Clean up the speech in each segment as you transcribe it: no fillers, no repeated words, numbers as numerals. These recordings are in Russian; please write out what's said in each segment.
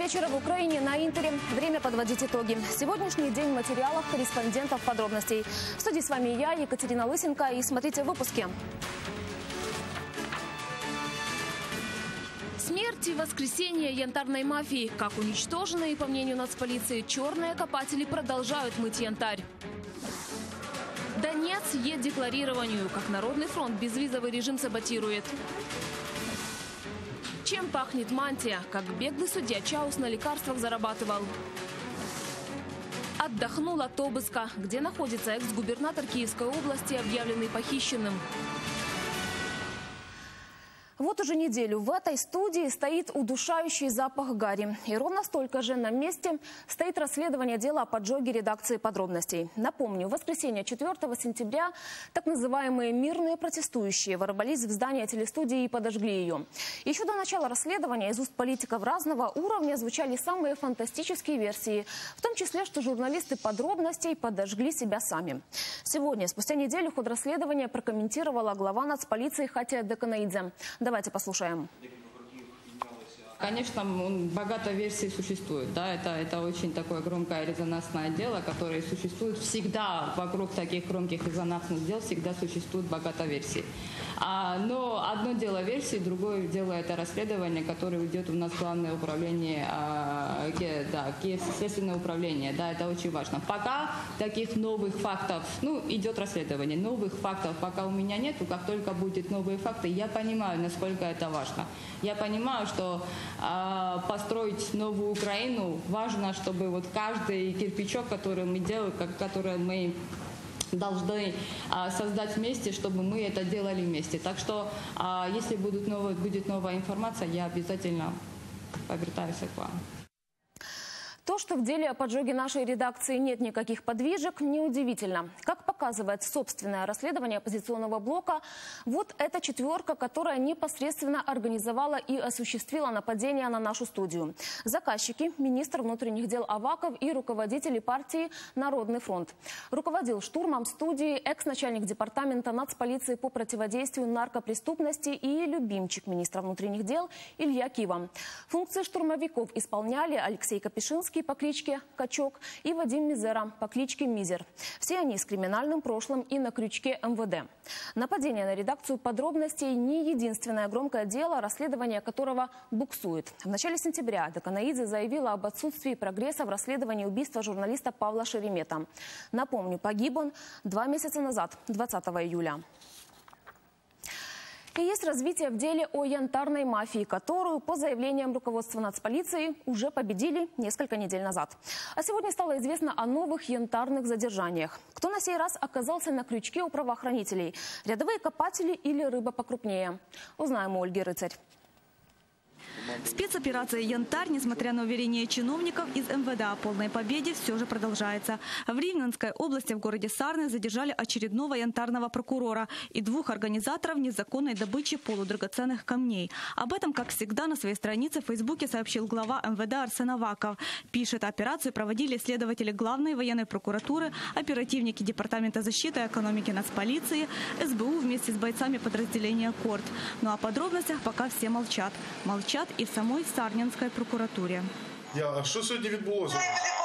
вечера в Украине на Интере. Время подводить итоги. Сегодняшний день в материалах корреспондентов подробностей. В студии с вами я, Екатерина Лысенко, и смотрите в выпуске. Смерть и воскресение янтарной мафии. Как уничтоженные, по мнению нацполиции, черные копатели продолжают мыть янтарь. Донец е-декларированию. Как Народный фронт безвизовый режим саботирует. Чем пахнет мантия? Как беглый судья Чаус на лекарствах зарабатывал. Отдохнул от обыска. Где находится экс-губернатор Киевской области, объявленный похищенным. Вот уже неделю в этой студии стоит удушающий запах гари. И ровно столько же на месте стоит расследование дела о поджоге редакции подробностей. Напомню, в воскресенье 4 сентября так называемые мирные протестующие ворвались в здание телестудии и подожгли ее. Еще до начала расследования из уст политиков разного уровня звучали самые фантастические версии. В том числе, что журналисты подробностей подожгли себя сами. Сегодня, спустя неделю, ход расследования прокомментировала глава нацполиции Хатия Деканаидзе. Давайте послушаем. Конечно, богато версий существует. Да? Это очень такое громкое резонансное дело, которое существует всегда. Вокруг таких громких резонансных дел всегда существует богато версий. Но одно дело версии, другое дело это расследование, которое идет у нас в Главное управление, Следственное управление. Да, это очень важно. Пока таких новых фактов, идет расследование, новых фактов пока у меня нету. Как только будут новые факты, я понимаю, насколько это важно. Я понимаю, что построить новую Украину важно, чтобы вот каждый кирпичок, который мы делаем, который мы должны создать вместе, чтобы мы это делали вместе. Так что, если будет новая информация, я обязательно повертаюсь к вам. То, что в деле о поджоге нашей редакции нет никаких подвижек, неудивительно. Как показывает собственное расследование оппозиционного блока, вот эта четверка, которая непосредственно организовала и осуществила нападение на нашу студию. Заказчики – министр внутренних дел Аваков и руководители партии «Народный фронт». Руководил штурмом студии экс-начальник департамента нацполиции по противодействию наркопреступности и любимчик министра внутренних дел Илья Кива. Функции штурмовиков исполняли Алексей Капишинский по кличке Качок и Вадим Мизера по кличке Мизер. Все они с криминальным прошлым и на крючке МВД. Нападение на редакцию подробностей не единственное громкое дело, расследование которого буксует. В начале сентября Деканаидзе заявила об отсутствии прогресса в расследовании убийства журналиста Павла Шеремета. Напомню, погиб он 2 месяца назад, 20 июля. И есть развитие в деле о янтарной мафии, которую, по заявлениям руководства нацполиции, уже победили несколько недель назад. А сегодня стало известно о новых янтарных задержаниях. Кто на сей раз оказался на крючке у правоохранителей? Рядовые копатели или рыба покрупнее? Узнаем у Ольги Рыцарь. Спецоперация «Янтарь», несмотря на уверения чиновников из МВД о полной победе, все же продолжается. В Ривненской области в городе Сарны задержали очередного янтарного прокурора и 2 организаторов незаконной добычи полудрагоценных камней. Об этом, как всегда, на своей странице в Фейсбуке сообщил глава МВД Арсен Аваков. Пишет, операцию проводили следователи Главной военной прокуратуры, оперативники Департамента защиты и экономики нацполиции, СБУ вместе с бойцами подразделения КОРД. Ну о подробностях пока все молчат. Молчат и в самой Сарненській прокуратурі. А що сьогодні відбулося?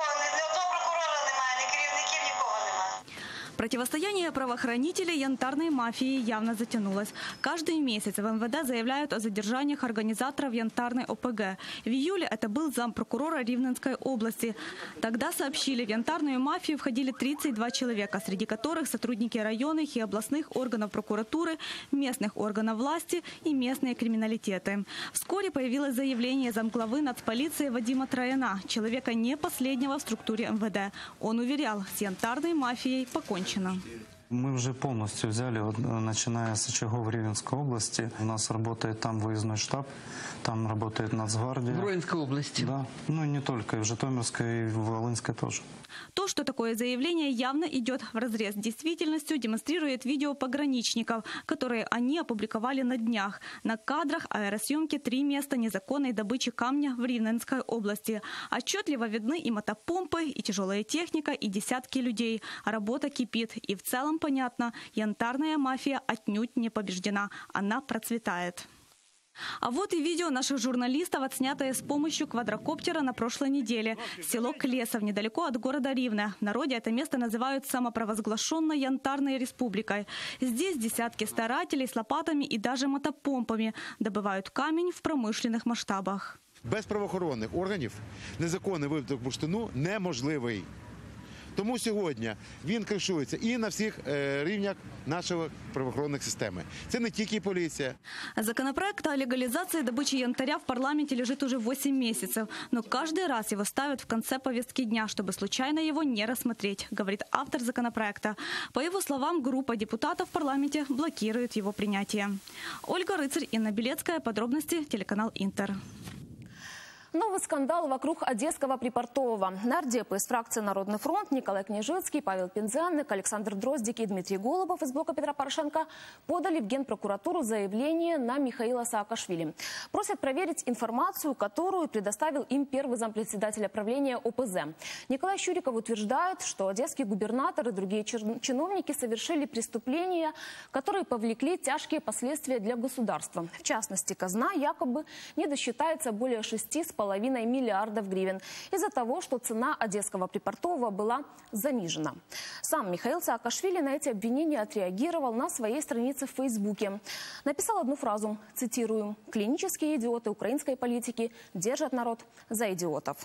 Противостояние правоохранителей янтарной мафии явно затянулось. Каждый месяц в МВД заявляют о задержаниях организаторов янтарной ОПГ. В июле это был зампрокурора Ривненской области. Тогда сообщили, в янтарную мафию входили 32 человека, среди которых сотрудники районных и областных органов прокуратуры, местных органов власти и местные криминалитеты. Вскоре появилось заявление замглавы нацполиции Вадима Трояна, человека не последнего в структуре МВД. Он уверял, с янтарной мафией покончено. Мы уже полностью взяли, начиная с очагов Ривненской области. У нас работает там выездной штаб, там работает Нацгвардия. В Ривненской области? Да, и не только, и в Житомирской, и в Волынской тоже. То, что такое заявление явно идет вразрез с действительностью, демонстрирует видео пограничников, которые они опубликовали на днях. На кадрах аэросъемки 3 места незаконной добычи камня в Ривненской области. Отчетливо видны и мотопомпы, и тяжелая техника, и десятки людей. Работа кипит. И в целом понятно, янтарная мафия отнюдь не побеждена. Она процветает. А вот и видео наших журналистов, отснятое с помощью квадрокоптера на прошлой неделе. Село Клесов, недалеко от города Ривне. В народе это место называют самопровозглашенной Янтарной республикой. Здесь десятки старателей с лопатами и даже мотопомпами добывают камень в промышленных масштабах. Без правоохоронних органів незаконний видобуток бурштину неможливий. Тому сьогодні він кришується і на всіх рівнях нашої правоохоронної системи. Це не тільки поліція. Законопроект о легализации добычи янтаря в парламенте лежит уже 8 месяцев. Но каждый раз его ставят в конце повестки дня, чтобы случайно его не рассмотреть, говорит автор законопроекта. По его словам, группа депутатов в парламенте блокирует его принятие. Ольга Рыцарь, Инна Белецкая. Подробности телеканал Интер. Новый скандал вокруг одесского припортового. Нардепы из фракции «Народный фронт» Николай Княжицкий, Павел Пинзяник, Александр Дроздик и Дмитрий Голубов из блока Петра Порошенко подали в Генпрокуратуру заявление на Михаила Саакашвили. Просят проверить информацию, которую предоставил им первый зампредседателя правления ОПЗ. Николай Щуриков утверждает, что одесский губернатор и другие чиновники совершили преступления, которые повлекли тяжкие последствия для государства. В частности, казна якобы не досчитается более 6,5 миллиардов гривен из-за того, что цена одесского припортового была занижена. Сам Михаил Саакашвили на эти обвинения отреагировал на своей странице в Фейсбуке. Написал одну фразу, цитирую: «Клинические идиоты украинской политики держат народ за идиотов».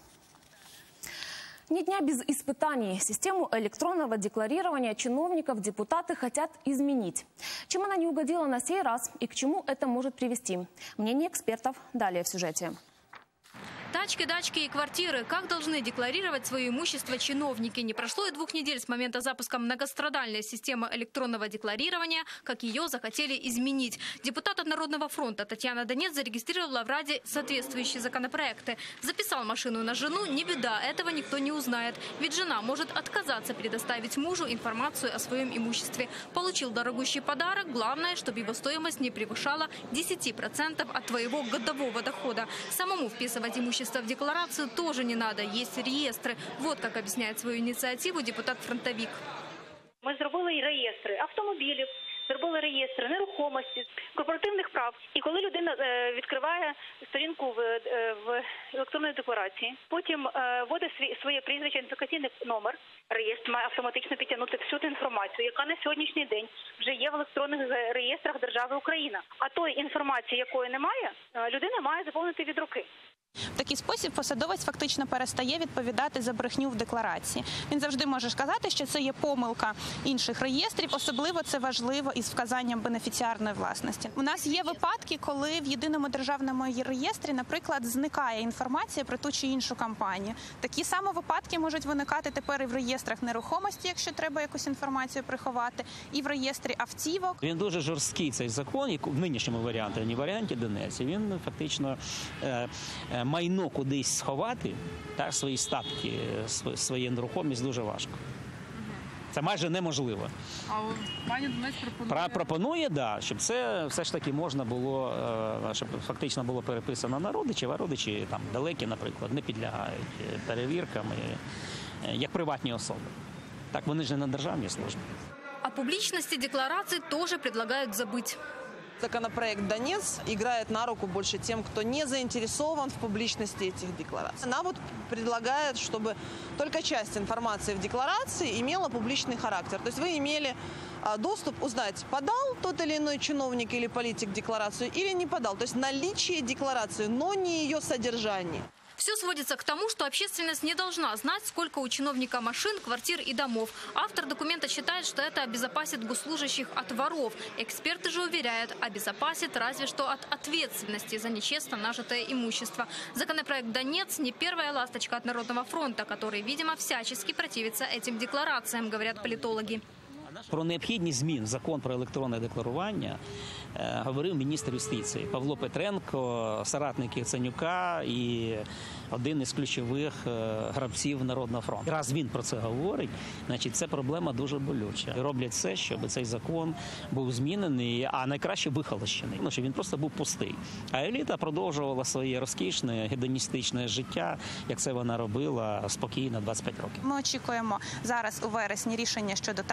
Ни дня без испытаний. Систему электронного декларирования чиновников депутаты хотят изменить. Чем она не угодила на сей раз и к чему это может привести? Мнение экспертов далее в сюжете. Тачки, дачки и квартиры. Как должны декларировать свое имущество чиновники? Не прошло и 2 недель с момента запуска многострадальной системы электронного декларирования, как ее захотели изменить. Депутат от Народного фронта Татьяна Донец зарегистрировала в Раде соответствующие законопроекты. Записал машину на жену, не беда, этого никто не узнает. Ведь жена может отказаться предоставить мужу информацию о своем имуществе. Получил дорогущий подарок, главное, чтобы его стоимость не превышала 10% от твоего годового дохода. Самому вписывать имущество в декларацию тоже не надо, есть реестры. Вот как объясняет свою инициативу депутат-фронтовик. Ми зробили реєстри автомобілів, зробили реєстри нерухомості, корпоративних прав. І коли людина відкриває сторінку в електронній декларації, потім вводить своє прізвище, ідентифікаційний номер, реєстр має автоматично підтягнути всю ту інформацію, яка на сьогоднішній день вже є в електронних реєстрах держави Україна. А тої інформації, якої немає, людина має заповнити від руки. В такий спосіб посадовець фактично перестає відповідати за брехню в декларації. Він завжди може сказати, що це є помилка інших реєстрів, особливо це важливо із вказанням бенефіціарної власності. У нас є випадки, коли в єдиному державному реєстрі, наприклад, зникає інформація про ту чи іншу компанію. Такі самі випадки можуть виникати тепер і в реєстрах нерухомості, якщо треба якусь інформацію приховати, і в реєстрі автівок. Він дуже жорсткий, цей закон, і в нинішньому варіанті, а не в варіанті Донець. Він фактично майно кудись сховати, так, свої статки, свою нерухомість дуже важко. Це майже неможливо. А пані Донець пропонує, да, щоб це все ж таки можна було, щоб фактично було переписано на родичів, а родичі там далекі, наприклад, не підлягають перевіркам, як приватні особи. Так, вони ж не на державній службі. О публичности деклараций тоже предлагают забыть. Законопроект «Донец» играет на руку больше тем, кто не заинтересован в публичности этих деклараций. Она вот предлагает, чтобы только часть информации в декларации имела публичный характер. То есть вы имели доступ узнать, подал тот или иной чиновник или политик декларацию или не подал. То есть наличие декларации, но не ее содержание. Все сводится к тому, что общественность не должна знать, сколько у чиновника машин, квартир и домов. Автор документа считает, что это обезопасит госслужащих от воров. Эксперты же уверяют, обезопасит разве что от ответственности за нечестно нажитое имущество. Законопроект «Донец» не первая ласточка от Народного фронта, который, видимо, всячески противится этим декларациям, говорят политологи. Про необхідність змін в закон про електронне декларування говорив міністр юстиції Павло Петренко, соратник Яценюка і один із ключових гравців Народного фронту. Раз він про це говорить, значить це проблема дуже болюча. Роблять все, щоб цей закон був змінений, а найкраще вихолощений, щоб він просто був пустий. А еліта продовжувала своє розкішне, гедоністичне життя, як це вона робила спокійно 25 років. Ми очікуємо зараз у вересні рішення щодо траншу.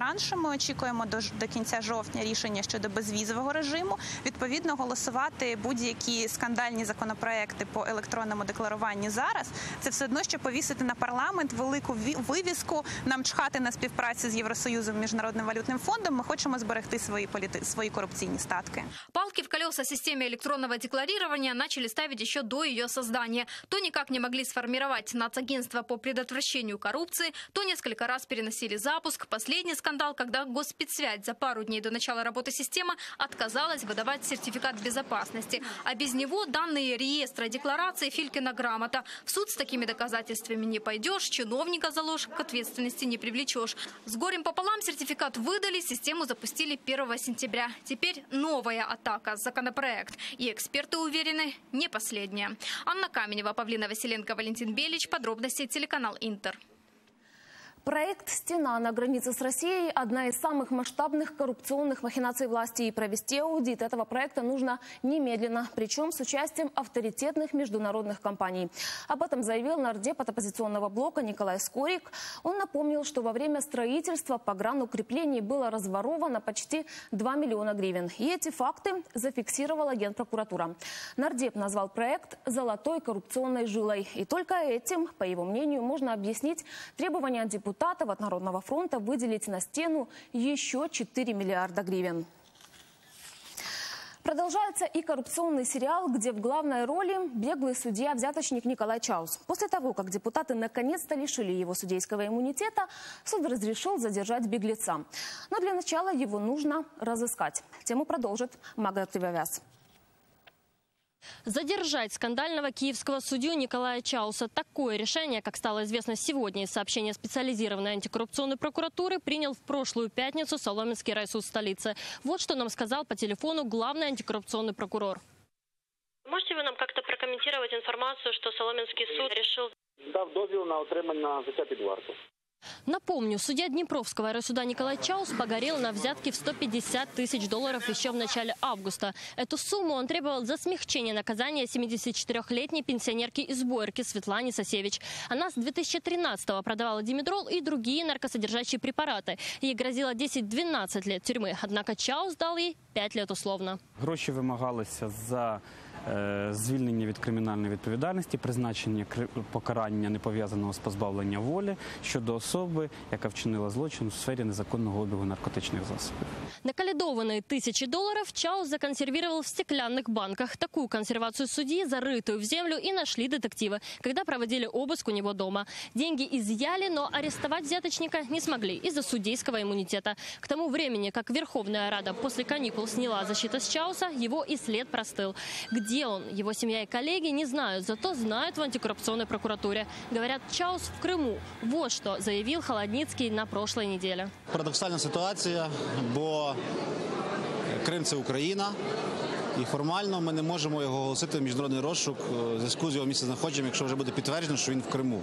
ми очікуємо до кінця жовтня рішення щодо безвізового режиму. Відповідно, голосувати будь-які скандальні законопроекти по електронному декларуванню зараз – це все одно, що повісити на парламент велику вивіску, нам чхати на співпрацю з Євросоюзом, Міжнародним валютним фондом, ми хочемо зберегти свої корупційні статки. Палки в колеса системе электронного декларирования начали ставить еще до ее создания. То никак не могли сформировать нацагентство по предотвращению коррупции, то несколько раз переносили запуск. Последний скандал, когда Госпецсвязь за пару дней до начала работы системы отказалась выдавать сертификат безопасности. А без него данные реестра декларации Филькина грамота. В суд с такими доказательствами не пойдешь, чиновника за ложь к ответственности не привлечешь. С горем пополам сертификат выдали, систему запустили 1 сентября. Теперь новая атака, законопроект. И эксперты уверены, не последняя. Анна Каменева, Павлина Василенко, Валентин Белич. Подробности телеканал Интер. Проект «Стена» на границе с Россией – одна из самых масштабных коррупционных махинаций власти. И провести аудит этого проекта нужно немедленно, причем с участием авторитетных международных компаний. Об этом заявил нардеп от оппозиционного блока Николай Скорик. Он напомнил, что во время строительства погранукреплений было разворовано почти 2 миллиона гривен. И эти факты зафиксировала Генпрокуратура. Нардеп назвал проект «золотой коррупционной жилой». И только этим, по его мнению, можно объяснить требования депутатов от Народного фронта выделить на стену еще 4 миллиарда гривен. Продолжается и коррупционный сериал, где в главной роли беглый судья-взяточник Николай Чаус. После того, как депутаты наконец-то лишили его судейского иммунитета, суд разрешил задержать беглеца. Но для начала его нужно разыскать. Тему продолжит Мага Кривовяз. Задержать скандального киевского судью Николая Чауса. Такое решение, как стало известно сегодня из сообщения специализированной антикоррупционной прокуратуры, принял в прошлую пятницу Соломенский райсуд столицы. Вот что нам сказал по телефону главный антикоррупционный прокурор. Можете вы нам как-то прокомментировать информацию, что Соломенский суд решил... Дав дозвіл на отримання взяття під варту. Напомню, судья Днепровского райсуда Николай Чаус погорел на взятке в $150 тысяч еще в начале августа. Эту сумму он требовал за смягчение наказания 74-летней пенсионерки из Боярки Светлане Сосевич. Она с 2013-го продавала димедрол и другие наркосодержащие препараты. Ей грозило 10-12 лет тюрьмы. Однако Чаус дал ей 5 лет условно. Гроші вимагалися за звільнення від кримінальної відповідальності, призначення покарання не пов'язаного з позбавлення волі щодо особи, яка вчинила злочин у сфері незаконного обігу наркотичних засобів. Наколедованные $1000 Чаус законсервировал в стеклянных банках. Такую консервацию судьи, зарытую в землю, и нашли детективы, когда проводили обыск у него дома. Деньги изъяли, но арестовать взяточника не смогли из-за судейского иммунитета. К тому времени, как Верховная Рада после каникул сняла защиту с Чауса, его и след простыл. Где он, его семья и коллеги, не знают, зато знают в антикоррупционной прокуратуре. Говорят, Чаус в Крыму. Вот что заявил Холодницкий на прошлой неделе. Парадоксальна ситуація, бо Крим – це Україна. І формально ми не можемо його оголосити в міжнародний розшук у зв'язку з його місцезнаходженням, якщо вже буде підтверджено, що він в Криму.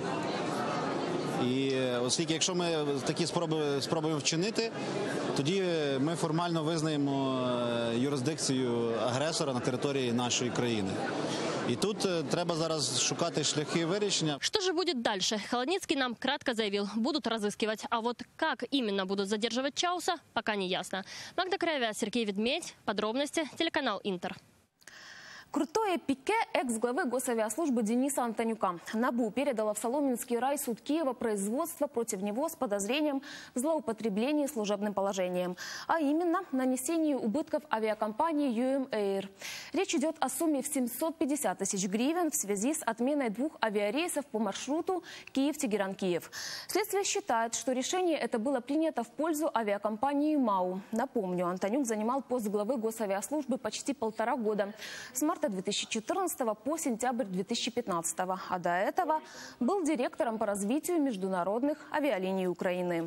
І оскільки, якщо ми такі спробуємо вчинити, тоді ми формально визнаємо юрисдикцію агресора на території нашої країни. И тут треба зараз шукати шляхи вирішення. Что же будет дальше? Холодницкий нам кратко заявил, будут разыскивать. А вот как именно будут задерживать Чауса, пока не ясно. Магда Кривовяз, Сергей Ведмедь. Подробности. Телеканал Интер. Крутое пике экс-главы Госавиаслужбы Дениса Антонюка. НАБУ передала в Соломенский райсуд Киева производство против него с подозрением в злоупотреблении служебным положением. А именно, нанесении убытков авиакомпании UM Air. Речь идет о сумме в 750 тысяч гривен в связи с отменой 2 авиарейсов по маршруту Киев-Тегеран-Киев. Следствие считает, что решение это было принято в пользу авиакомпании МАУ. Напомню, Антонюк занимал пост главы Госавиаслужбы почти 1,5 года. С марта 2014 по сентябрь 2015, а до этого был директором по развитию международных авиалиний Украины.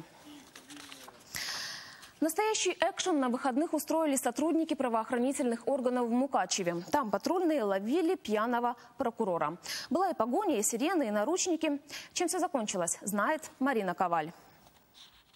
Настоящий экшен на выходных устроили сотрудники правоохранительных органов в Мукачеве. Там патрульные ловили пьяного прокурора. Была и погоня, и сирены, и наручники. Чем все закончилось, знает Марина Коваль.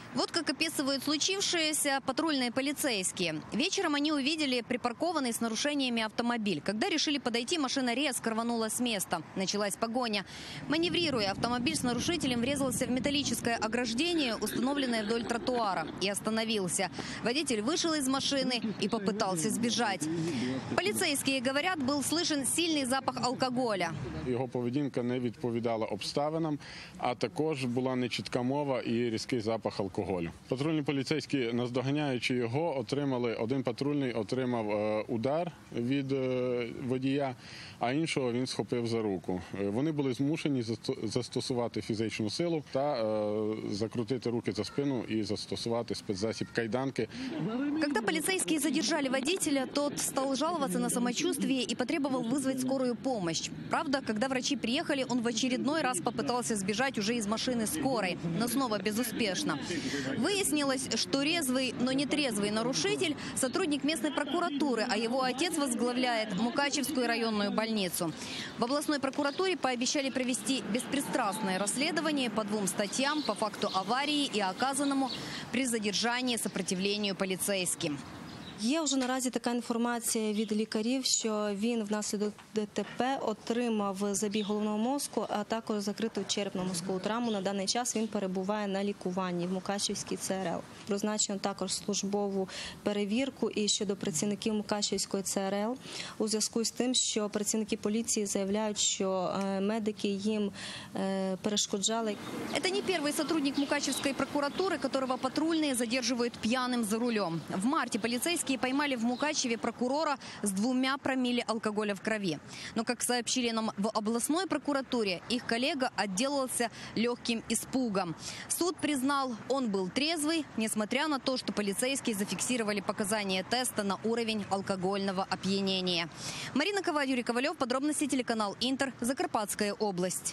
Вот как описывают случившееся патрульные полицейские. Вечером они увидели припаркованный с нарушениями автомобиль. Когда решили подойти, машина резко рванула с места. Началась погоня. Маневрируя, автомобиль с нарушителем врезался в металлическое ограждение, установленное вдоль тротуара, и остановился. Водитель вышел из машины и попытался сбежать. Полицейские говорят, был слышен сильный запах алкоголя. Його поведінка не відповідала обставинам, а також була нечітка мова і різкий запах алкоголю. Патрульні поліцейські, наздоганяючи його, один патрульний отримав удар від водія, а іншого він схопив за руку. Вони були змушені застосувати фізичну силу та закрутити руки за спину і застосувати спецзасіб кайданки. Когда полицейские задержали водителя, тот стал жаловаться на самочувствие и потребовал вызвать скорую помощь. Правда, когда врачи приехали, он в очередной раз попытался сбежать уже из машины скорой, но снова безуспешно. Выяснилось, что резвый, но не трезвый нарушитель – сотрудник местной прокуратуры, а его отец возглавляет Мукачевскую районную больницу. В областной прокуратуре пообещали провести беспристрастное расследование по 2 статьям по факту аварии и оказанному при задержании сопротивлению полицейским. Є вже наразі така інформація від лікарів, що він внаслідок ДТП отримав забій головного мозку, а також закриту черепно-мозкову травму. На даний час він перебуває на лікуванні в Мукачевській ЦРЛ. Призначено також службову перевірку і щодо працівників Мукачевської ЦРЛ у зв'язку з тим, що працівники поліції заявляють, що медики їм перешкоджали. Это не первый сотрудник Мукачевской прокуратуры, которого патрульные задерживают пьяным за рулем. В марте полицейские поймали в Мукачеве прокурора с 2 промилле алкоголя в крови. Но, как сообщили нам в областной прокуратуре, их коллега отделался легким испугом. Суд признал, он был трезвый, несмотря на то, что полицейские зафиксировали показания теста на уровень алкогольного опьянения. Марина Кова, Юрий Ковалев, подробности телеканал Интер, Закарпатская область.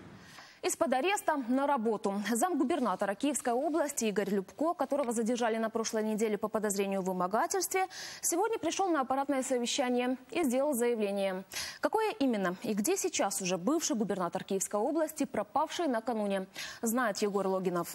Из-под ареста на работу. Замгубернатора Киевской области Игорь Любко, которого задержали на прошлой неделе по подозрению в вымогательстве, сегодня пришел на аппаратное совещание и сделал заявление. Какое именно и где сейчас уже бывший губернатор Киевской области, пропавший накануне, знает Егор Логинов.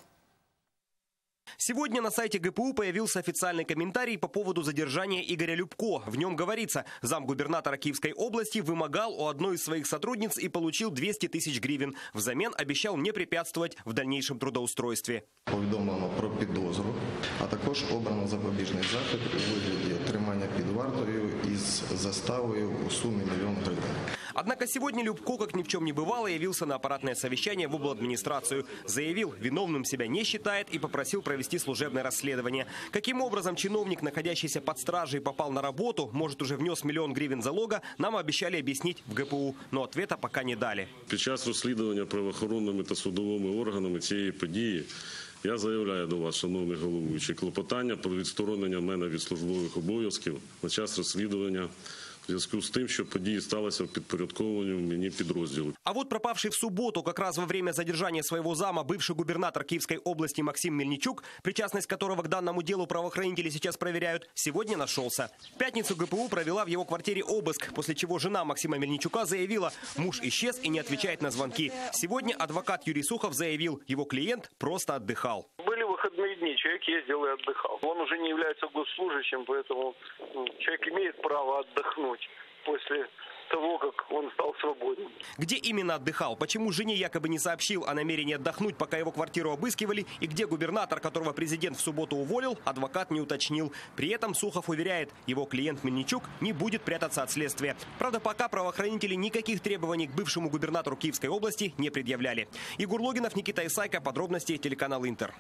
Сегодня на сайте ГПУ появился официальный комментарий по поводу задержания Игоря Любко. В нем говорится, замгубернатора Киевской области вымогал у одной из своих сотрудниц и получил 200 тысяч гривен. Взамен обещал не препятствовать в дальнейшем трудоустройстве. Повідомлено про підозру, а також обрано запобіжний захід у вигляді тримання під вартою із заставою у сумі 1 000 000 гривень. Однако сегодня Любко, как ни в чем не бывало, явился на аппаратное совещание в обладминистрацию. Заявил, виновным себя не считает и попросил провести служебное расследование. Каким образом чиновник, находящийся под стражей, попал на работу, может, уже внес 1 000 000 гривен залога, нам обещали объяснить в ГПУ, но ответа пока не дали. Під час розслідування правоохоронними та судовими органами цієї події я заявляю до вас, шановний головуючий, клопотання про відсторонення мене від службових обов'язків на час розслідування в зв'язку з тим, що події сталися в підпорядкованому мені підрозділу. А вот пропавший в субботу, как раз во время задержания своего зама, бывший губернатор Киевской области Максим Мельничук, причастность которого к данному делу правоохранители сейчас проверяют, сегодня нашелся. В пятницу ГПУ провела в его квартире обыск, после чего жена Максима Мельничука заявила, муж исчез и не отвечает на звонки. Сегодня адвокат Юрий Сухов заявил, его клиент просто отдыхал. Были выходные дни, человек ездил и отдыхал. Он уже не является госслужащим, поэтому человек имеет право отдохнуть после того, как он стал свободен. Где именно отдыхал? Почему жене якобы не сообщил о намерении отдохнуть, пока его квартиру обыскивали? И где губернатор, которого президент в субботу уволил, адвокат не уточнил. При этом Сухов уверяет, его клиент Мельничук не будет прятаться от следствия. Правда, пока правоохранители никаких требований к бывшему губернатору Киевской области не предъявляли. Егор Логинов, Никита Исайко, подробности, телеканал Интер.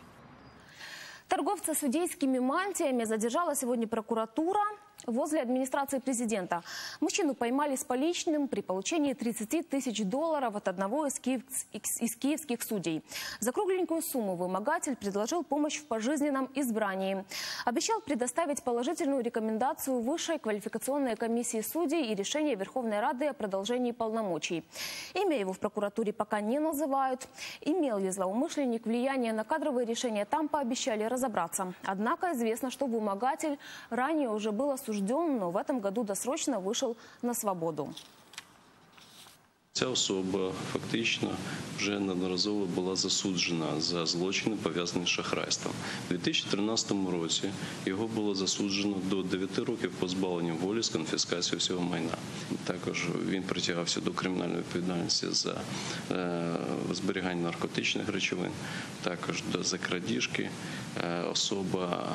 Торговца судейскими мантиями задержала сегодня прокуратура возле администрации президента. Мужчину поймали с поличным при получении 30 тысяч долларов от одного из киевских судей. За кругленькую сумму вымогатель предложил помощь в пожизненном избрании. Обещал предоставить положительную рекомендацию Высшей квалификационной комиссии судей и решение Верховной Рады о продолжении полномочий. Имя его в прокуратуре пока не называют. Имел ли злоумышленник влияние на кадровые решения, там пообещали разобраться. Однако известно, что вымогатель ранее уже был осужден, но в этом году досрочно вышел на свободу. Ця особа фактично вже неодноразово була засуджена за злочини, пов'язані з шахрайством. У 2013 році його було засуджено до 9 років позбавлення волі з конфіскацією всього майна. Також він притягався до кримінальної відповідальності за зберігання наркотичних речовин, також за крадіжки. Особа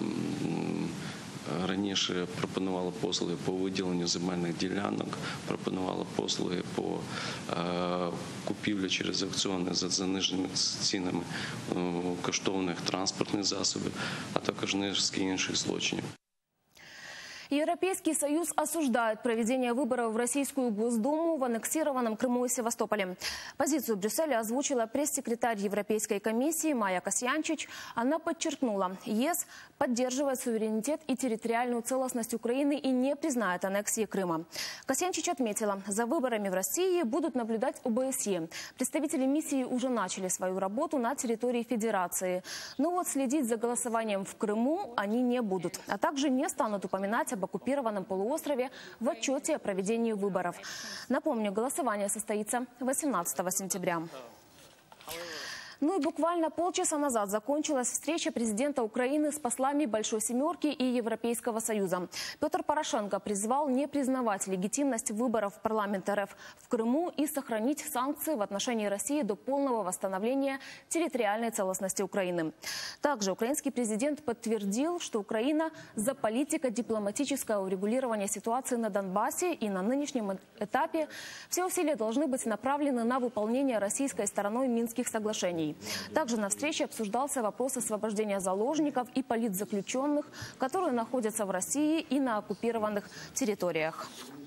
раніше пропонувала послуги по виділенню земельних ділянок, пропонувала послуги по купівлі через аукціони за заниженими цінами коштовних транспортних засобів, а також низки інших злочинів. Европейский Союз осуждает проведение выборов в Российскую Госдуму в аннексированном Крыму и Севастополе. Позицию Брюсселя озвучила пресс-секретарь Европейской комиссии Майя Касьянчич. Она подчеркнула, ЕС поддерживает суверенитет и территориальную целостность Украины и не признает аннексии Крыма. Касьянчич отметила, за выборами в России будут наблюдать ОБСЕ. Представители миссии уже начали свою работу на территории Федерации. Но вот следить за голосованием в Крыму они не будут, а также не станут упоминать об оккупированном полуострове в отчете о проведении выборов. Напомню, голосование состоится 18 сентября. Ну и буквально полчаса назад закончилась встреча президента Украины с послами Большой Семерки и Европейского Союза. Петр Порошенко призвал не признавать легитимность выборов в парламент РФ в Крыму и сохранить санкции в отношении России до полного восстановления территориальной целостности Украины. Также украинский президент подтвердил, что Украина за политико-дипломатическое урегулирование ситуации на Донбассе, и на нынешнем этапе все усилия должны быть направлены на выполнение российской стороной Минских соглашений. Также на встрече обсуждался вопрос освобождения заложников и политзаключенных, которые находятся в России и на оккупированных территориях.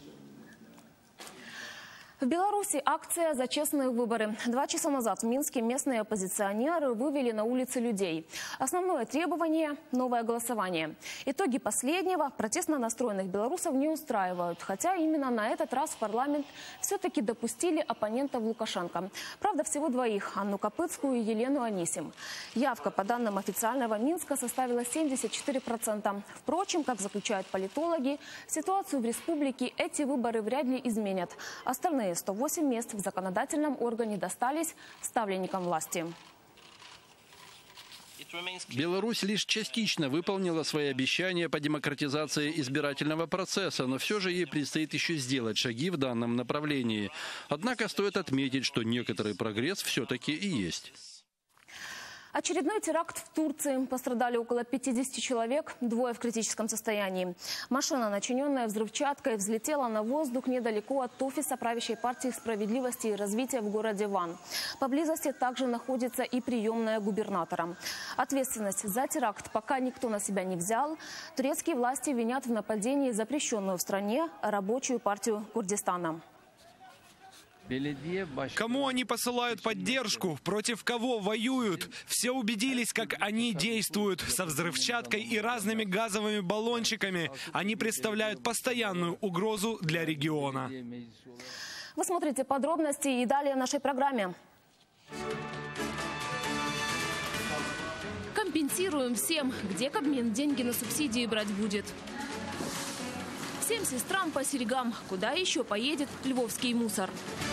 В Беларуси акция «За честные выборы». 2 часа назад в Минске местные оппозиционеры вывели на улицы людей. Основное требование – новое голосование. Итоги последнего протестно настроенных белорусов не устраивают. Хотя именно на этот раз в парламент все-таки допустили оппонентов Лукашенко. Правда, всего 2 – Анну Копыцкую и Елену Анисим. Явка, по данным официального Минска, составила 74%. Впрочем, как заключают политологи, ситуацию в республике эти выборы вряд ли изменят. Остальные 108 мест в законодательном органе достались ставленникам власти. Беларусь лишь частично выполнила свои обещания по демократизации избирательного процесса, но все же ей предстоит еще сделать шаги в данном направлении. Однако стоит отметить, что некоторый прогресс все-таки и есть. Очередной теракт в Турции. Пострадали около 50 человек, 2 в критическом состоянии. Машина, начиненная взрывчаткой, взлетела на воздух недалеко от офиса правящей партии справедливости и развития в городе Ван. Поблизости также находится и приемная губернатора. Ответственность за теракт пока никто на себя не взял. Турецкие власти винят в нападении запрещенную в стране рабочую партию Курдистана. Кому они посылают поддержку? Против кого воюют? Все убедились, как они действуют. Со взрывчаткой и разными газовыми баллончиками. Они представляют постоянную угрозу для региона. Вы смотрите подробности и далее в нашей программе. Компенсируем всем. Где Кабмин деньги на субсидии брать будет? Всем сестрам по серьгам. Куда еще поедет львовский мусор?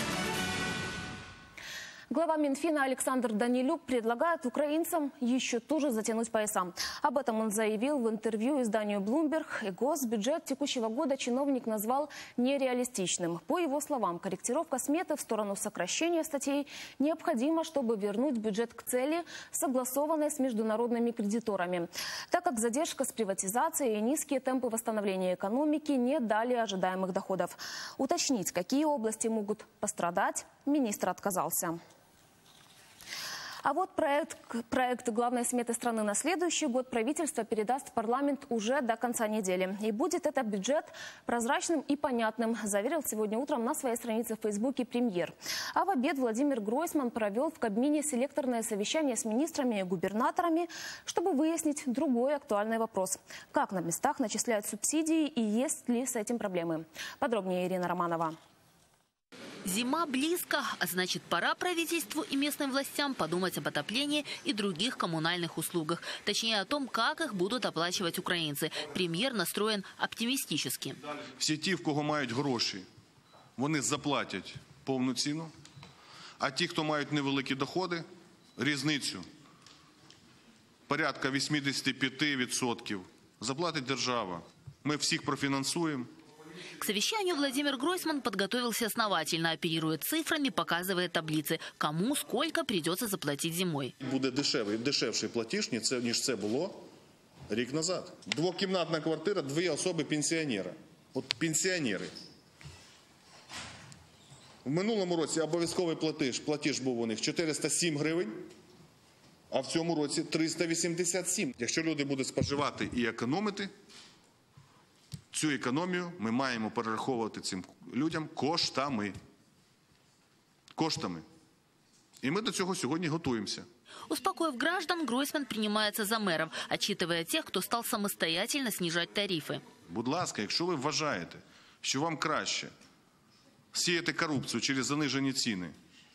Глава Минфина Александр Данилюк предлагает украинцам еще туже затянуть пояса. Об этом он заявил в интервью изданию Bloomberg. И госбюджет текущего года чиновник назвал нереалистичным. По его словам, корректировка сметы в сторону сокращения статей необходима, чтобы вернуть бюджет к цели, согласованной с международными кредиторами. Так как задержка с приватизацией и низкие темпы восстановления экономики не дали ожидаемых доходов. Уточнить, какие области могут пострадать, министр отказался. А вот проект главной сметы страны на следующий год правительство передаст в парламент уже до конца недели. И будет этот бюджет прозрачным и понятным, заверил сегодня утром на своей странице в Фейсбуке премьер. А в обед Владимир Гройсман провел в Кабмине селекторное совещание с министрами и губернаторами, чтобы выяснить другой актуальный вопрос. Как на местах начисляют субсидии и есть ли с этим проблемы? Подробнее Ирина Романова. Зима близко, а значит, пора правительству и местным властям подумать об отоплении и других коммунальных услугах. Точнее, о том, как их будут оплачивать украинцы. Премьер настроен оптимистически. Всі ті, в кого мають гроші, вони заплатять повну ціну, а ті, хто мають невеликі доходи, різницю порядка 85% заплатить держава. Мы всех профинансуем. К совещанию Владимир Гройсман подготовился основательно, оперирует цифрами, показывает таблицы, кому сколько придется заплатить зимой. Буде дешевший платіж, ніж це було рік назад. Двокімнатна квартира, 2 особи пенсіонера. От пенсіонери. В минулому році обов'язковий платіж був у них 407 гривень, а в цьому році 387. Якщо люди будуть споживати і економити, цю економію ми маємо перераховувати цим людям коштами. Коштами. И мы до цього сьогодні готуємося. Успокоив граждан, Гройсман принимается за мэров, отчитывая тех, кто стал самостоятельно снижать тарифы. Будь ласка, якщо ви вважаєте, що вам краще сіяти корупцію через занижені ціни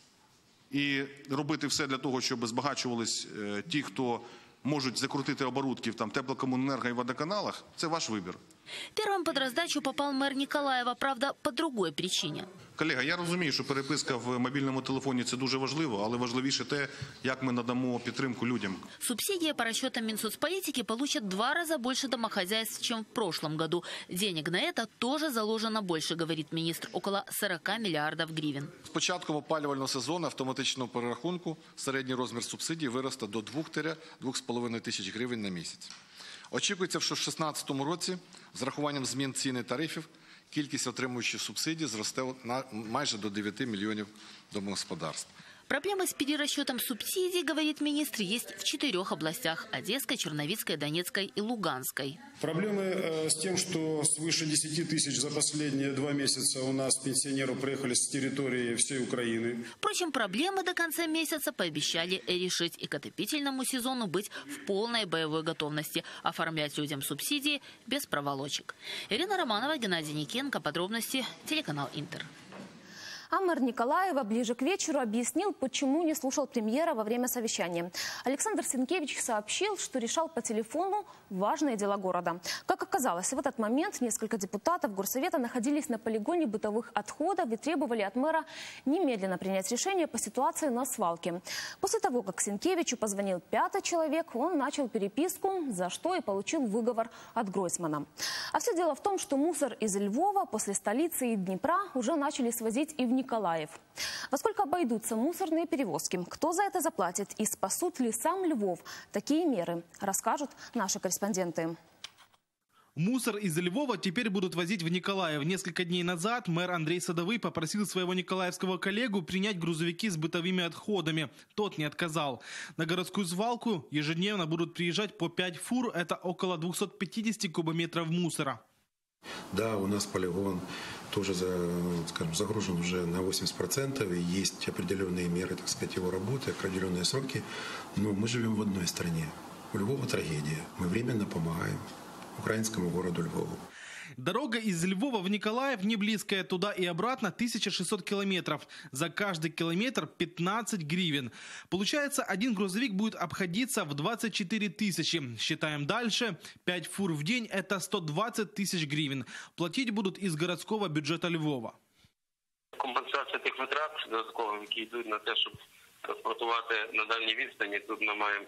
і робити все для того, щоб збагачувались ті, хто можуть закрутити оборудки в теплокомуненерго і водоканалах, це ваш вибір. Первым под раздачу попал мэр Николаева, правда, по другой причине. Колега, я розумію, що переписка в мобільному телефоні – це дуже важливо, але важливіше те, як ми надамо підтримку людям. Субсидии по расчетам Минсоцполитики получат 2 раза больше домохозяйств, чем в прошлом году. Денег на это тоже заложено больше, говорит министр, около 40 миллиардов гривен. З початком опалювального сезону автоматичного перерахунку середній розмір субсидій виросте до 2-2,5 тисяч гривень на місяць. Очікується, що в 2016 році з рахуванням змін цін і тарифів кількість отримуючих субсидій зросте майже до 9 мільйонів домогосподарств. Проблемы с перерасчетом субсидий, говорит министр, есть в 4 областях – Одесской, Черновицкой, Донецкой и Луганской. Проблемы с тем, что свыше 10 тысяч за последние 2 месяца у нас пенсионеры приехали с территории всей Украины. Впрочем, проблемы до конца месяца пообещали решить и к отопительному сезону быть в полной боевой готовности, оформлять людям субсидии без проволочек. Ирина Романова, Геннадий Никенко. Подробности, телеканал Интер. А мэр Николаева ближе к вечеру объяснил, почему не слушал премьера во время совещания. Александр Сенкевич сообщил, что решал по телефону важные дела города. Как оказалось, в этот момент несколько депутатов Горсовета находились на полигоне бытовых отходов и требовали от мэра немедленно принять решение по ситуации на свалке. После того, как Сенкевичу позвонил 5-й человек, он начал переписку, за что и получил выговор от Гройсмана. А все дело в том, что мусор из Львова после столицы и Днепра уже начали свозить и в Николаев. Во сколько обойдутся мусорные перевозки? Кто за это заплатит? И спасут ли сам Львов? Такие меры расскажут наши корреспонденты. Мусор из Львова теперь будут возить в Николаев. Несколько дней назад мэр Андрей Садовый попросил своего николаевского коллегу принять грузовики с бытовыми отходами. Тот не отказал. На городскую свалку ежедневно будут приезжать по 5 фур. Это около 250 кубометров мусора. Да, у нас полигон тоже, скажем, загружен уже на 80%, и есть определенные меры, так сказать, его работы, определенные сроки. Но мы живем в одной стране. У Львова трагедия. Мы временно помогаем украинскому городу Львову. Дорога из Львова в Николаев не близкая, туда и обратно 1600 километров. За каждый километр 15 гривен. Получается, один грузовик будет обходиться в 24 тысячи. Считаем дальше. 5 фур в день – это 120 тысяч гривен. Платить будут из городского бюджета Львова. Компенсація тих витрат додаткових, які йдуть на те, щоб транспортувати на дальній відстані, тут ми маємо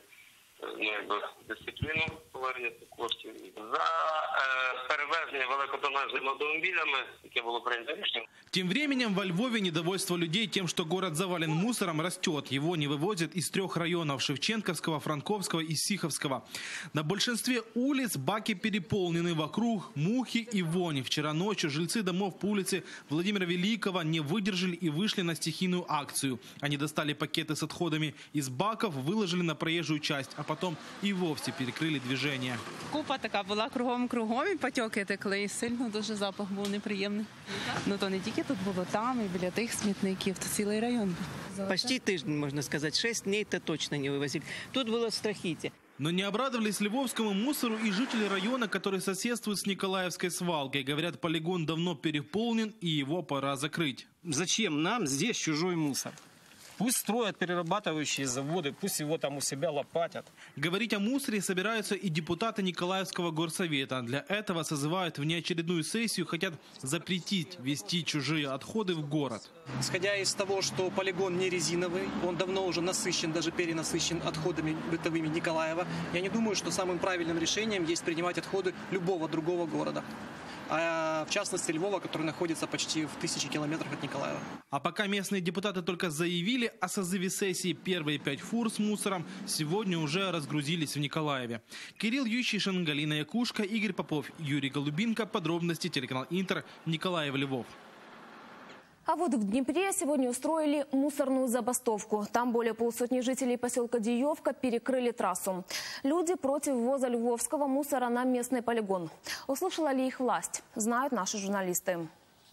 дисципліну повернення цих коштів. За перевезення великотонажними автомобілями, яке було прийнято рішення. Тем временем во Львове недовольство людей тем, что город завален мусором, растет. Его не вывозят из 3 районов – Шевченковского, Франковского и Сиховского. На большинстве улиц баки переполнены, вокруг мухи и вонь. Вчера ночью жильцы домов по улице Владимира Великого не выдержали и вышли на стихийную акцию. Они достали пакеты с отходами из баков, выложили на проезжую часть, а потом и вовсе перекрыли движение. Купа така була кругом, і потьоки текли, і сильно дуже запах був неприємний. Ну то не тільки тут було, там і біля тих смітників, то цілий район. Почти тиждень, можно сказать, 6 дней-то точно не вывозили. Тут было страхите. Но не обрадовались львовскому мусору и жители района, который соседствует с Николаевской свалкой. Говорят, полигон давно переполнен и его пора закрыть. Зачем нам здесь чужой мусор? Пусть строят перерабатывающие заводы, пусть его там у себя лопатят. Говорить о мусоре собираются и депутаты Николаевского горсовета. Для этого созывают внеочередную сессию, хотят запретить везти чужие отходы в город. Исходя из того, что полигон не резиновый, он давно уже насыщен, даже перенасыщен отходами бытовыми Николаева, я не думаю, что самым правильным решением есть принимать отходы любого другого города. А в частности Львова, который находится почти в 1000 километрах от Николаева. А пока местные депутаты только заявили о созыве сессии, первые 5 фур с мусором сегодня уже разгрузились в Николаеве. Кирилл Ющишин, Галина Якушка, Игорь Попов, Юрий Голубинко. Подробности, телеканал Интер, Николаев, Львов. А вот в Днепре сегодня устроили мусорную забастовку. Там более полусотни жителей поселка Диевка перекрыли трассу. Люди против ввоза львовского мусора на местный полигон. Услышала ли их власть? Знают наши журналисты.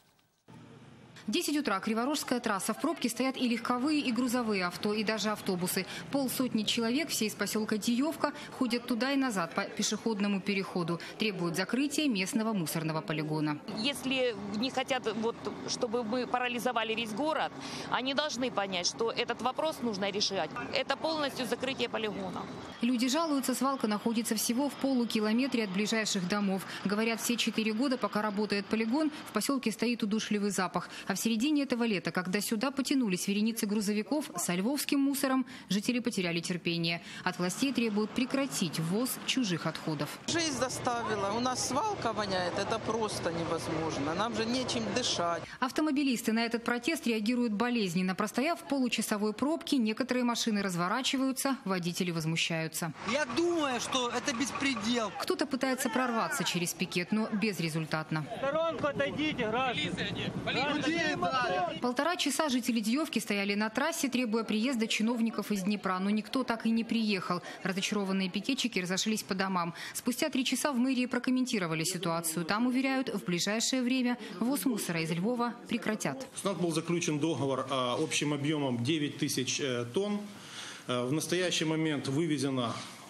10 утра, Криворожская трасса. В пробке стоят и легковые, и грузовые авто, и даже автобусы. Полсотни человек, все из поселка Диевка, ходят туда и назад по пешеходному переходу. Требуют закрытия местного мусорного полигона. Если не хотят, чтобы мы парализовали весь город, они должны понять, что этот вопрос нужно решать. Это полностью закрытие полигона. Люди жалуются, свалка находится всего в полукилометре от ближайших домов. Говорят, все 4 года, пока работает полигон, в поселке стоит удушливый запах. А в середине этого лета, когда сюда потянулись вереницы грузовиков со львовским мусором, жители потеряли терпение. От властей требуют прекратить ввоз чужих отходов. Жизнь заставила. У нас свалка воняет. Это просто невозможно. Нам же нечем дышать. Автомобилисты на этот протест реагируют болезненно. Простояв в получасовой пробке, некоторые машины разворачиваются, водители возмущаются. Я думаю, что это беспредел. Кто-то пытается прорваться через пикет, но безрезультатно. В сторонку отойдите, граждане. 1,5 часа жители Диевки стояли на трассе, требуя приезда чиновников из Днепра. Но никто так и не приехал. Разочарованные пикетчики разошлись по домам. Спустя 3 часа в мэрии прокомментировали ситуацию. Там уверяют, в ближайшее время ввоз мусора из Львова прекратят. С нами был заключен договор общим объемом 9000 тонн. В настоящий момент вывезено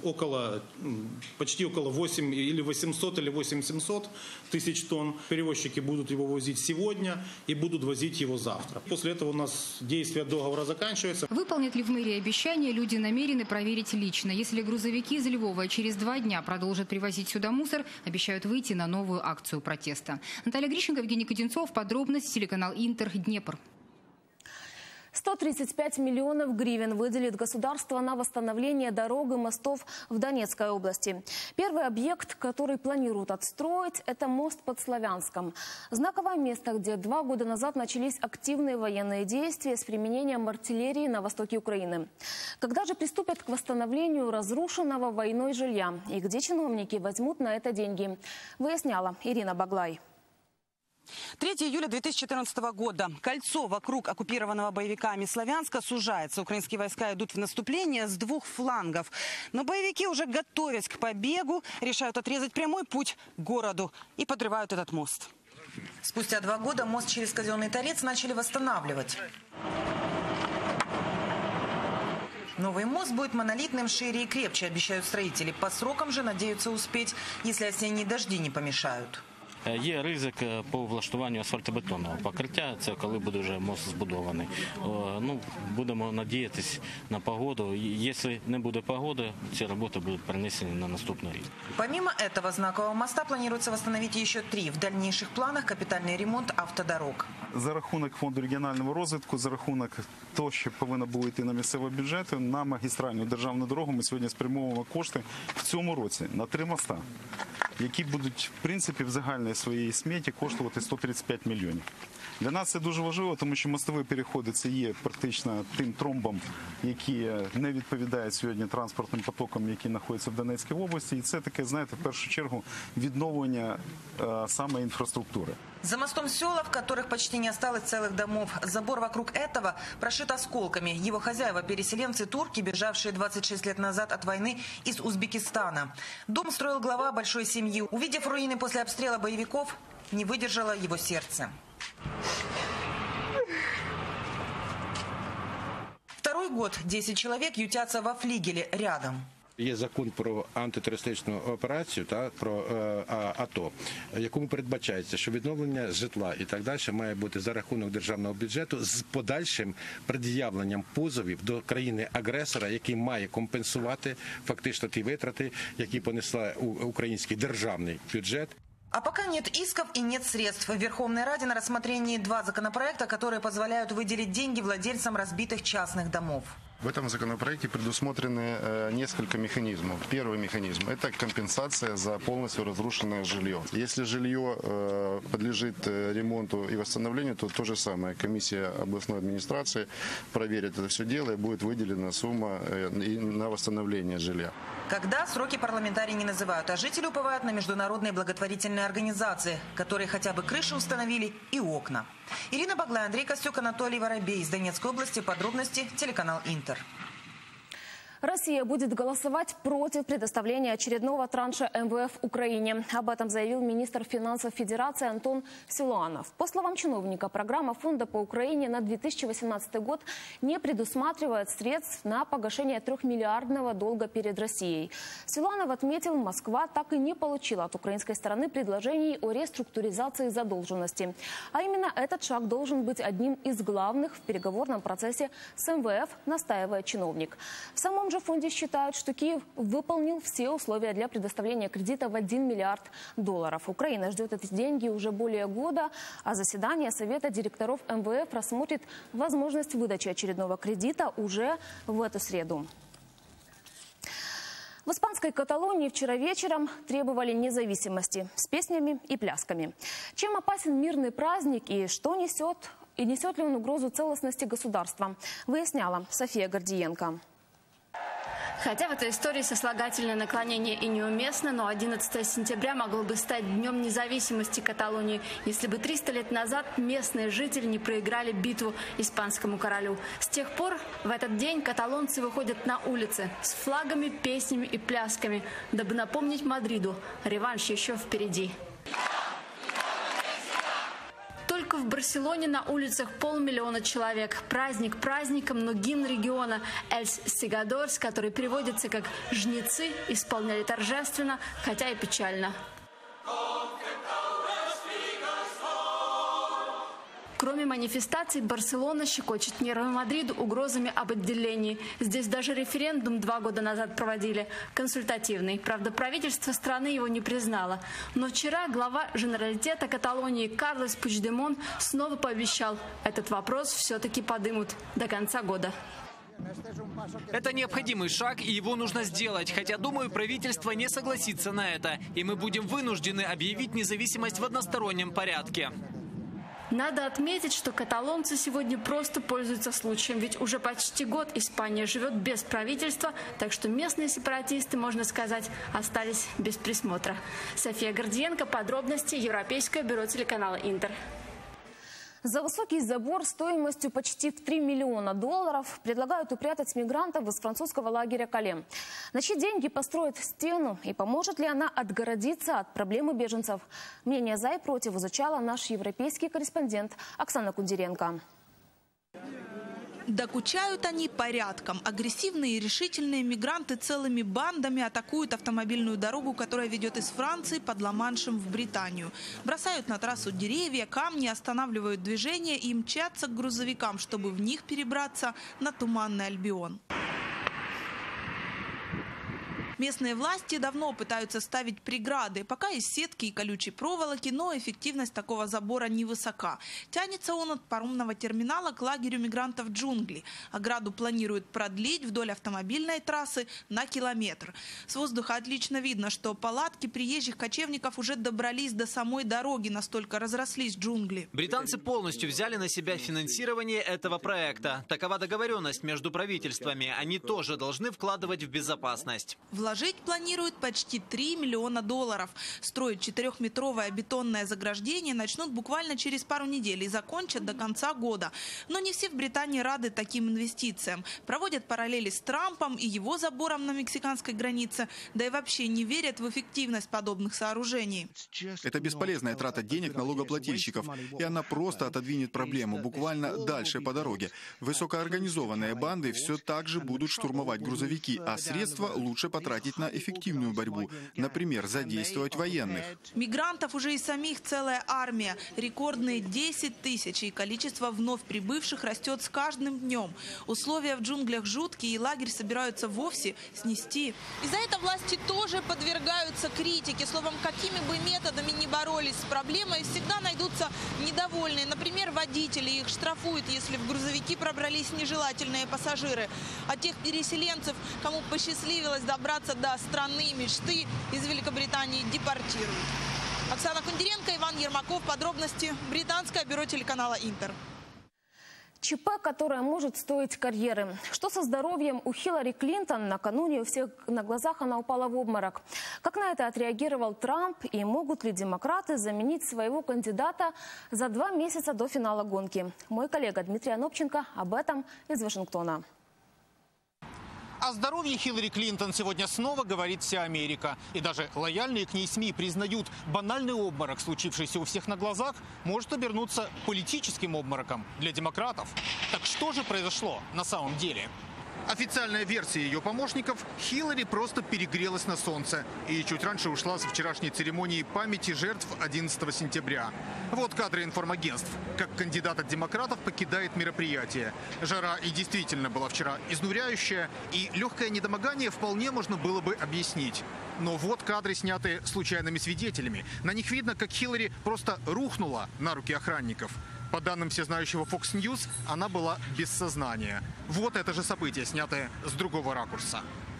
почти около 8 или 800 или 8700 тысяч тонн. Перевозчики будут его возить сегодня и будут возить его завтра. После этого у нас действие договора заканчивается. Выполнят ли в мэрии обещания, люди намерены проверить лично. Если грузовики из Львова через 2 дня продолжат привозить сюда мусор, обещают выйти на новую акцию протеста. Наталья Грищенко, Евгений Кодинцов. Подробности, телеканал Интер, Днепр. 135 миллионов гривен выделит государство на восстановление дорог и мостов в Донецкой области. Первый объект, который планируют отстроить, это мост под Славянском. Знаковое место, где 2 года назад начались активные военные действия с применением артиллерии на востоке Украины. Когда же приступят к восстановлению разрушенного войной жилья? И где чиновники возьмут на это деньги? Выясняла Ирина Баглай. 3 июля 2014 года. Кольцо вокруг оккупированного боевиками Славянска сужается. Украинские войска идут в наступление с 2 флангов. Но боевики, уже готовясь к побегу, решают отрезать прямой путь к городу и подрывают этот мост. Спустя 2 года мост через Казенный Торец начали восстанавливать. Новый мост будет монолитным, шире и крепче, обещают строители. По срокам же надеются успеть, если осенние дожди не помешают. Є ризик по влаштуванню асфальтобетонного покриття, це коли буде вже мост збудований. Будемо надіятися на погоду. Якщо не буде погоди, ці роботи будуть перенесені на наступний рік. Помимо этого знакового моста планируется восстановить еще 3. В дальнейших планах капитальный ремонт автодорог. За рахунок фонду регіонального розвитку, за рахунок того, що повинно було йти на місцеві бюджети, на магістральну державну дорогу ми сьогодні спрямовуємо кошти в цьому році на 3 моста, які будуть, в принципі, в загальній своїй сметі коштувати 135 мільйонів. Для нас це дуже важливо, тому що мостові переходи – це є практично тим тромбом, які не відповідають сьогодні транспортним потокам, які знаходяться в Донецькій області. І це таке, знаєте, в першу чергу відновлення саме інфраструктури. За мостом села, в которых почти не осталось целых домов, забор вокруг этого прошит осколками. Его хозяева – переселенцы-турки, бежавшие 26 лет назад от войны из Узбекистана. Дом строил глава большой семьи. Увидев руины после обстрела боевиков, не выдержало его сердце. Второй год 10 человек ютятся во флигеле рядом. Є закон про антитерористичну операцію та про АТО, в якому передбачається, що відновлення житла і так далі має бути за рахунок державного бюджету з подальшим пред'явленням позовів до країни-агресора, який має компенсувати фактично ті витрати, які понесла український державний бюджет. А пока нет исков и нет средств. В Верховной Раде на рассмотрении 2 законопроекта, которые позволяют выделить деньги владельцам разбитых частных домов. В этом законопроекте предусмотрены несколько механизмов. Первый механизм – это компенсация за полностью разрушенное жилье. Если жилье подлежит ремонту и восстановлению, то то же самое. Комиссия областной администрации проверит это все дело и будет выделена сумма на восстановление жилья. Когда сроки парламентарии не называют, а жители уповают на международные благотворительные организации, которые хотя бы крыши установили и окна. Ирина Баглай, Андрей Костюк, Анатолий Воробей из Донецкой области. Подробности телеканал Интер. Россия будет голосовать против предоставления очередного транша МВФ Украине. Об этом заявил министр финансов Федерации Антон Силуанов. По словам чиновника, программа фонда по Украине на 2018 год не предусматривает средств на погашение 3-миллиардного долга перед Россией. Силуанов отметил, Москва так и не получила от украинской стороны предложений о реструктуризации задолженности. А именно этот шаг должен быть одним из главных в переговорном процессе с МВФ, настаивает чиновник. В самом же фонде считают, что Киев выполнил все условия для предоставления кредита в 1 миллиард долларов. Украина ждет эти деньги уже более года, а заседание Совета директоров МВФ рассмотрит возможность выдачи очередного кредита уже в эту среду. В испанской Каталонии вчера вечером требовали независимости с песнями и плясками. Чем опасен мирный праздник и что несет, и несет ли он угрозу целостности государства, выясняла София Гордиенко. Хотя в этой истории сослагательное наклонение и неуместно, но 11 сентября могло бы стать Днем независимости Каталонии, если бы 300 лет назад местные жители не проиграли битву испанскому королю. С тех пор в этот день каталонцы выходят на улицы с флагами, песнями и плясками, дабы напомнить Мадриду, реванш еще впереди. Только в Барселоне на улицах 500 000 человек. Праздник праздником, но гимн региона «Эльс Сегадорс», который переводится как «жнецы», исполняли торжественно, хотя и печально. Кроме манифестаций, Барселона щекочет нервы Мадриду угрозами об отделении. Здесь даже референдум 2 года назад проводили, консультативный. Правда, правительство страны его не признало. Но вчера глава Женералитета Каталонии Карлес Пучдемон снова пообещал, этот вопрос все-таки подымут до конца года. Это необходимый шаг, и его нужно сделать. Хотя, думаю, правительство не согласится на это. И мы будем вынуждены объявить независимость в одностороннем порядке. Надо отметить, что каталонцы сегодня просто пользуются случаем, ведь уже почти год Испания живет без правительства, так что местные сепаратисты, можно сказать, остались без присмотра. София Гордиенко, подробности, Европейское бюро телеканала Интер. За высокий забор стоимостью почти в 3 миллиона долларов предлагают упрятать мигрантов из французского лагеря Кале. На чьи деньги построят стену и поможет ли она отгородиться от проблемы беженцев? Мнение за и против изучала наш европейский корреспондент Оксана Кундеренко. Докучают они порядком. Агрессивные и решительные мигранты целыми бандами атакуют автомобильную дорогу, которая ведет из Франции под Ла-Маншем в Британию. Бросают на трассу деревья, камни, останавливают движение и мчатся к грузовикам, чтобы в них перебраться на Туманный Альбион. Местные власти давно пытаются ставить преграды, пока из сетки и колючей проволоки, но эффективность такого забора невысока. Тянется он от паромного терминала к лагерю мигрантов джунгли. Ограду планируют продлить вдоль автомобильной трассы на километр. С воздуха отлично видно, что палатки приезжих кочевников уже добрались до самой дороги, настолько разрослись джунгли. Британцы полностью взяли на себя финансирование этого проекта. Такова договоренность между правительствами. Они тоже должны вкладывать в безопасность. вложить планируют почти $3 миллиона. Строить 4-метровое бетонное заграждение начнут буквально через пару недель и закончат до конца года. Но не все в Британии рады таким инвестициям. Проводят параллели с Трампом и его забором на мексиканской границе, да и вообще не верят в эффективность подобных сооружений. Это бесполезная трата денег налогоплательщиков, и она просто отодвинет проблему буквально дальше по дороге. Высокоорганизованные банды все так же будут штурмовать грузовики, а средства лучше потратить на эффективную борьбу, например, задействовать военных. Мигрантов уже и самих целая армия. Рекордные 10 тысяч, и количество вновь прибывших растет с каждым днем. Условия в джунглях жуткие, и лагерь собираются вовсе снести. И за это власти тоже подвергаются критике. Словом, какими бы методами ни боролись с проблемой, всегда найдутся недовольные. Например, водители. Их штрафуют, если в грузовики пробрались нежелательные пассажиры. А тех переселенцев, кому посчастливилось добраться до страны мечты, из Великобритании депортируют. Оксана Кундеренко, Иван Ермаков. Подробности. Британское бюро телеканала «Интер». ЧП, которое может стоить карьеры. Что со здоровьем у Хиллари Клинтон? Накануне у всех на глазах она упала в обморок. Как на это отреагировал Трамп? И могут ли демократы заменить своего кандидата за 2 месяца до финала гонки? Мой коллега Дмитрий Анопченко об этом из Вашингтона. О здоровье Хиллари Клинтон сегодня снова говорит вся Америка. И даже лояльные к ней СМИ признают, банальный обморок, случившийся у всех на глазах, может обернуться политическим обмороком для демократов. Так что же произошло на самом деле? Официальная версия ее помощников – Хиллари просто перегрелась на солнце и чуть раньше ушла с вчерашней церемонии памяти жертв 11 сентября. Вот кадры информагентств, как кандидат от демократов покидает мероприятие. Жара и действительно была вчера изнуряющая, и легкое недомогание вполне можно было бы объяснить. Но вот кадры, снятые случайными свидетелями. На них видно, как Хиллари просто рухнула на руки охранников. По данным всезнающего Fox News, она была без сознания. Вот это же событие, снятое с другого ракурса.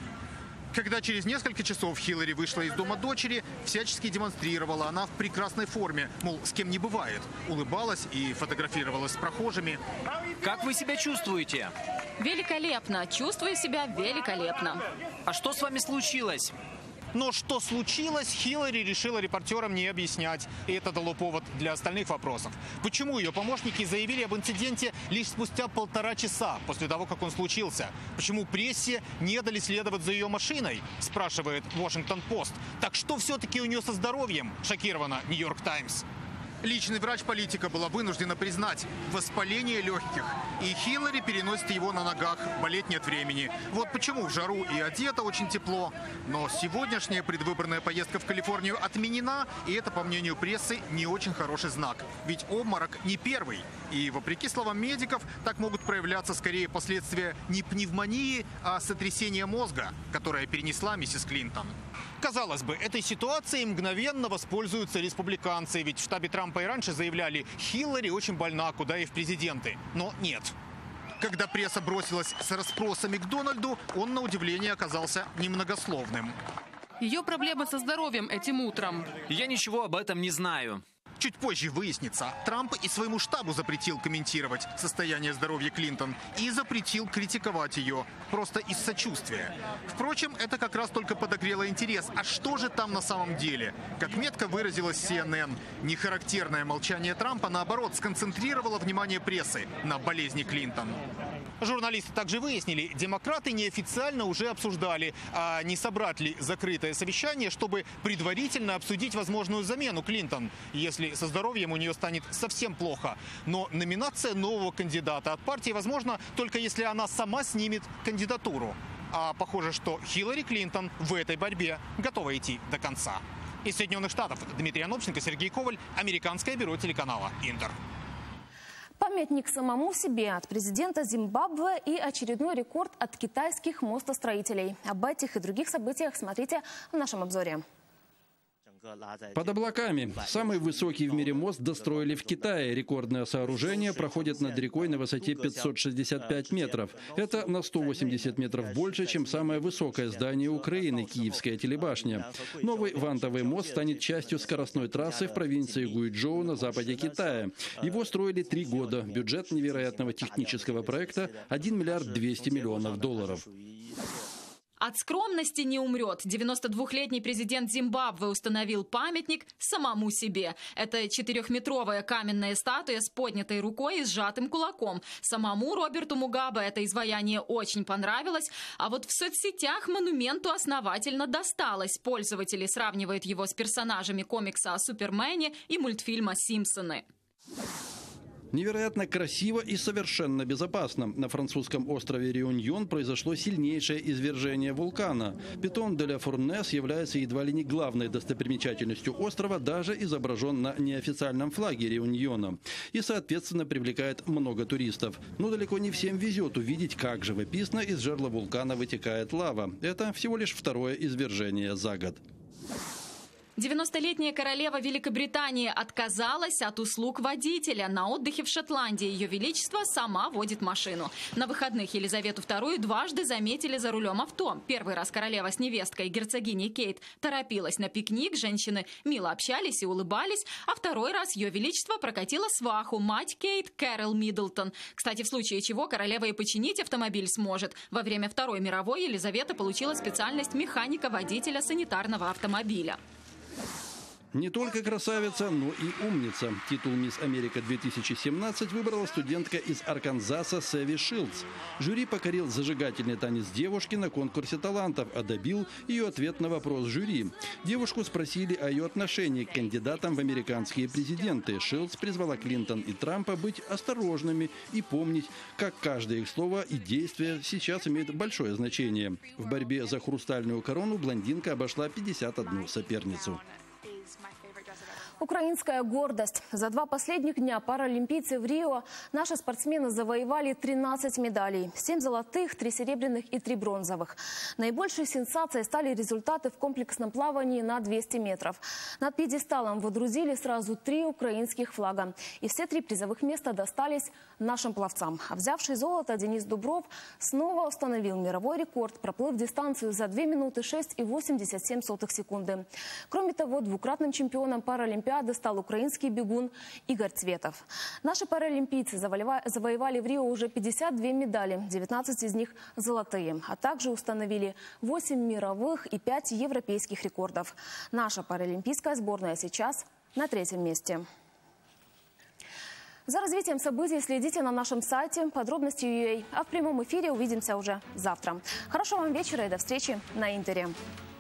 Когда через несколько часов Хиллари вышла из дома дочери, всячески демонстрировала, она в прекрасной форме, мол, с кем не бывает. Улыбалась и фотографировалась с прохожими. Как вы себя чувствуете? Великолепно. Чувствую себя великолепно. А что с вами случилось? Но что случилось, Хиллари решила репортерам не объяснять. И это дало повод для остальных вопросов. Почему ее помощники заявили об инциденте лишь спустя 1,5 часа после того, как он случился? Почему прессе не дали следовать за ее машиной? Спрашивает Washington-Post. Так что все-таки у нее со здоровьем? Шокирована Нью-Йорк Таймс. Личный врач политика была вынуждена признать воспаление легких. И Хиллари переносит его на ногах, болеть нет времени. Вот почему в жару и одета очень тепло. Но сегодняшняя предвыборная поездка в Калифорнию отменена, и это, по мнению прессы, не очень хороший знак. Ведь обморок не первый. И, вопреки словам медиков, так могут проявляться скорее последствия не пневмонии, а сотрясения мозга, которое перенесла миссис Клинтон. Казалось бы, этой ситуацией мгновенно воспользуются республиканцы, ведь в штабе Трампа и раньше заявляли, Хиллари очень больна, куда и в президенты. Но нет. Когда пресса бросилась с расспросами к Дональду, он, на удивление, оказался немногословным. Ее проблемы со здоровьем этим утром. Я ничего об этом не знаю. Чуть позже выяснится, Трамп и своему штабу запретил комментировать состояние здоровья Клинтон и запретил критиковать ее, просто из сочувствия. Впрочем, это как раз только подогрело интерес. А что же там на самом деле? Как метко выразилась CNN, нехарактерное молчание Трампа, наоборот, сконцентрировало внимание прессы на болезни Клинтон. Журналисты также выяснили, демократы неофициально уже обсуждали, а не собрать ли закрытое совещание, чтобы предварительно обсудить возможную замену Клинтон, если со здоровьем у нее станет совсем плохо. Но номинация нового кандидата от партии возможна только если она сама снимет кандидатуру. А похоже, что Хиллари Клинтон в этой борьбе готова идти до конца. Из Соединенных Штатов Дмитрий Анопченко, Сергей Коваль, Американское бюро телеканала «Интер». Памятник самому себе от президента Зимбабве и очередной рекорд от китайских мостостроителей. Об этих и других событиях смотрите в нашем обзоре. Под облаками. Самый высокий в мире мост достроили в Китае. Рекордное сооружение проходит над рекой на высоте 565 метров. Это на 180 метров больше, чем самое высокое здание Украины – Киевская телебашня. Новый вантовый мост станет частью скоростной трассы в провинции Гуйчжоу на западе Китая. Его строили 3 года. Бюджет невероятного технического проекта – $1 200 000 000. От скромности не умрет. 92-летний президент Зимбабве установил памятник самому себе. Это 4-метровая каменная статуя с поднятой рукой и сжатым кулаком. Самому Роберту Мугабе это изваяние очень понравилось, а вот в соцсетях монументу основательно досталось. Пользователи сравнивают его с персонажами комикса о Супермене и мультфильма «Симпсоны». Невероятно красиво и совершенно безопасно. На французском острове Реуньон произошло сильнейшее извержение вулкана. Питон де ля Фурнес является едва ли не главной достопримечательностью острова, даже изображен на неофициальном флаге Реуньона. И, соответственно, привлекает много туристов. Но далеко не всем везет увидеть, как живописно из жерла вулкана вытекает лава. Это всего лишь второе извержение за год. 90-летняя королева Великобритании отказалась от услуг водителя. На отдыхе в Шотландии Ее Величество сама водит машину. На выходных Елизавету II дважды заметили за рулем авто. Первый раз королева с невесткой, герцогиней Кейт, торопилась на пикник. Женщины мило общались и улыбались. А второй раз Ее Величество прокатила сваху, мать Кейт, Кэрол Миддлтон. Кстати, в случае чего королева и починить автомобиль сможет. Во время Второй мировой Елизавета получила специальность механика-водителя санитарного автомобиля. Не только красавица, но и умница. Титул «Мисс Америка 2017» выбрала студентка из Арканзаса Сэви Шилдс. Жюри покорил зажигательный танец девушки на конкурсе талантов, а добил ее ответ на вопрос жюри. Девушку спросили о ее отношении к кандидатам в американские президенты. Шилдс призвала Клинтон и Трампа быть осторожными и помнить, как каждое их слово и действие сейчас имеет большое значение. В борьбе за хрустальную корону блондинка обошла 51 соперницу. Украинская гордость. За 2 последних дня паралимпийцы в Рио наши спортсмены завоевали 13 медалей. 7 золотых, 3 серебряных и 3 бронзовых. Наибольшей сенсацией стали результаты в комплексном плавании на 200 метров. Над пьедесталом водрузили сразу 3 украинских флага. И все 3 призовых места достались нашим пловцам. А взявший золото Денис Дубров снова установил мировой рекорд, проплыв дистанцию за 2 минуты 6,87 секунды. Кроме того, двукратным чемпионом Паралимпиады стал украинский бегун Игорь Цветов. Наши паралимпийцы завоевали в Рио уже 52 медали, 19 из них золотые, а также установили 8 мировых и 5 европейских рекордов. Наша паралимпийская сборная сейчас на 3-м месте. За развитием событий следите на нашем сайте подробности.ua. А в прямом эфире увидимся уже завтра. Хорошего вам вечера и до встречи на Интере.